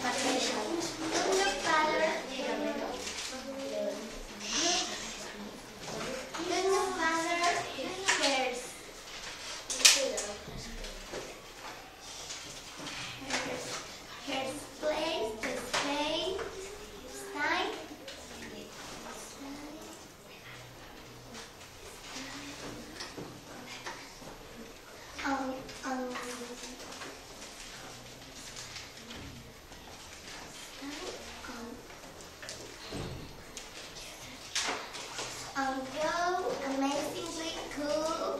Amazingly cool.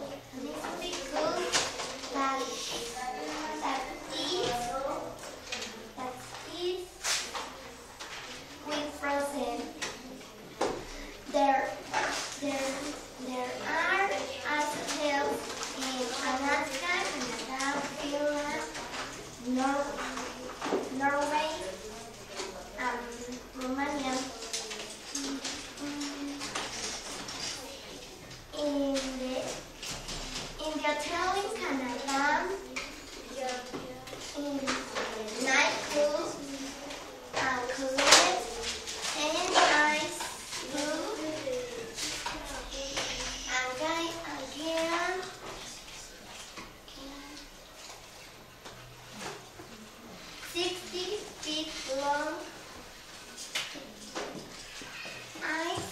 That's this with frozen. There are ice hills in Alaska, Canada, Finland, Norway, and Romania. In the hotel in Canada, in nightclubs, clubs, and ice blue, again, 60 feet long ice.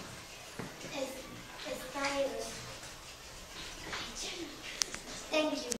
Thank you.